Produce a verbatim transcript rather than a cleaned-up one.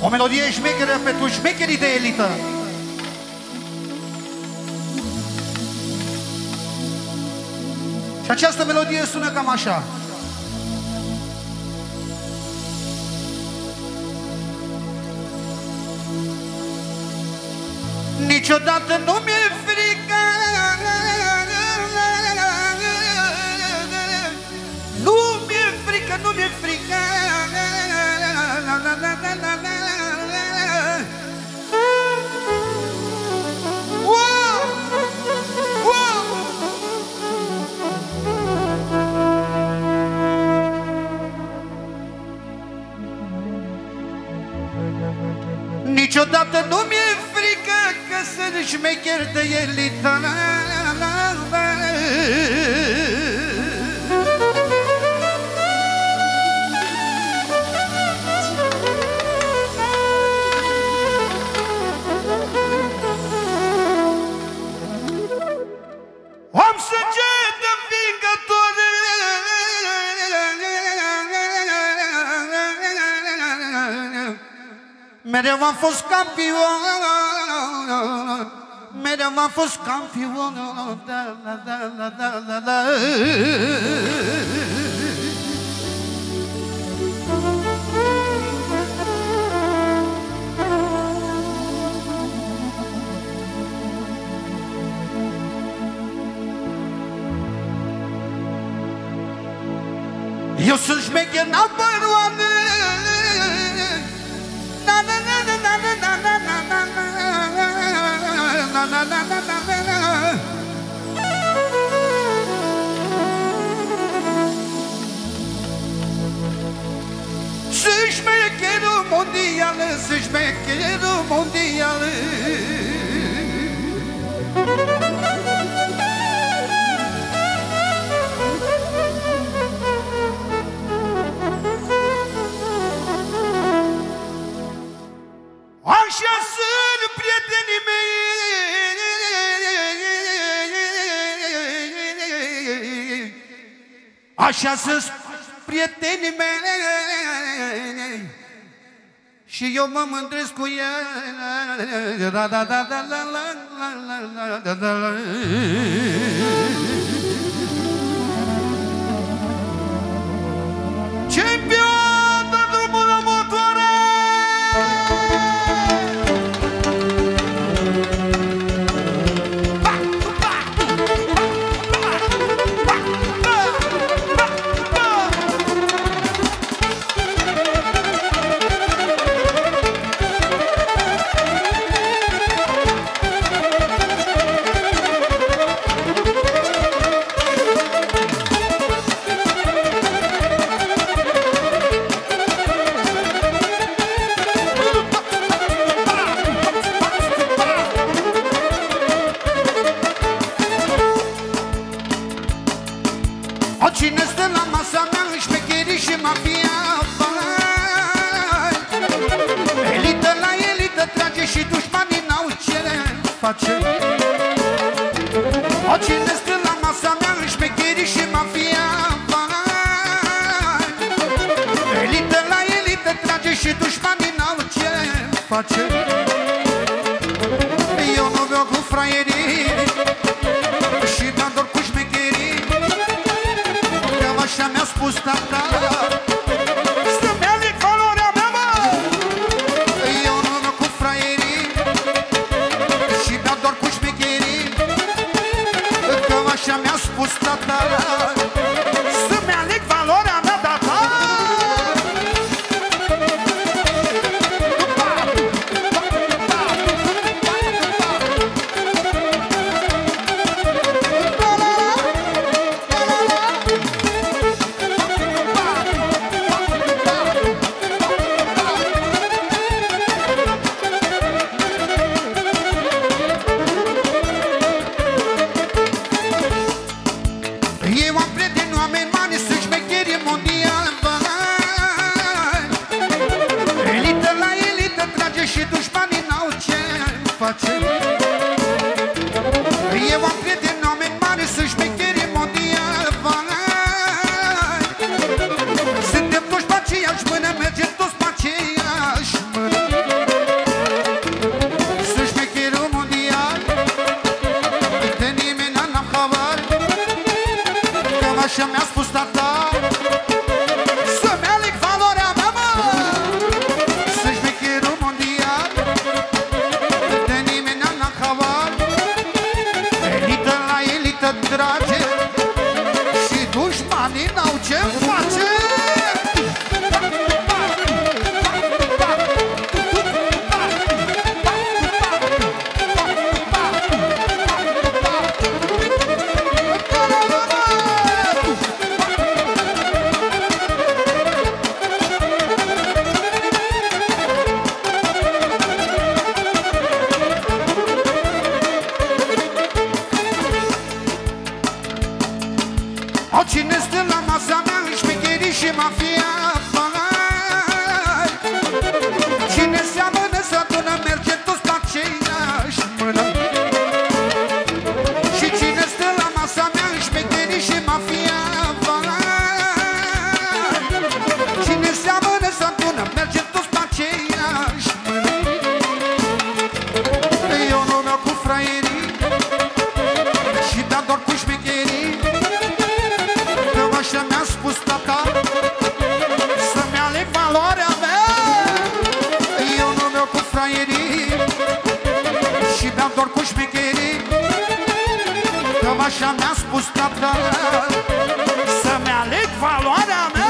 O melodie șmecheră pentru șmecherii de elită. Și această melodie sună cam așa. Niciodată nu mi-e frică, nu mi-e frică, nu mi-e frică. Niciodată nu mi-e frică că sunt șmecher de elită. Am sânge de învingător, mereu am fost campion, mereu am fost campion, da, da, da, da, da, da, da. Eu sunt șmecher number one. Sunt șmecherul mondial, sunt șmecherul mondial. Așa sunt prietenii mei, așa sunt prietenii mei, și eu mă mândresc cu el. Da, da, da, da, la, la, la, la, la, la. Champion, dă drumul la motoare! Cine stă la masa mea în șmecherii și mafia, elită la elită trage și dușmanii n-au ce face. Cine stă la masa mea în șmecherii și mafia, elită la elită trage și dușmanii n-au ce face. Eu nu vreau cu fraierii și dau doar cu șmecherii. Așa mi-a spus tata, să-mi aleg valoarea mea, mă! Eu nu vreau cu fraierii și beau doar cu șmecherii, că așa mi-a spus tata, să-mi aleg valoarea mea, tata! Eu așa mi-a spus tata, să-mi aleg valoarea mea, mă. Să-și șmecherul mondial, de nimeni n-am habar. Elită la elită, drage, și dușmanii n-au ce face. Cine stă la masa mea, șmecherii și mafia, bani. Cine seamănă să adună, merge toți pe aceeași mână. Și cine stă la masa mea, șmecherii și mafia, bani. Cine seamănă să adună, merge toți pe aceeași mână. Eu nu merg cu fraierii și da doar cu șmecherii. Așa mi-a spus tata, să-mi aleg valoarea mea. Eu nu merg cu fraierii și beau doar cu șmecherii. Că așa mi-a spus tata, să-mi aleg valoarea mea.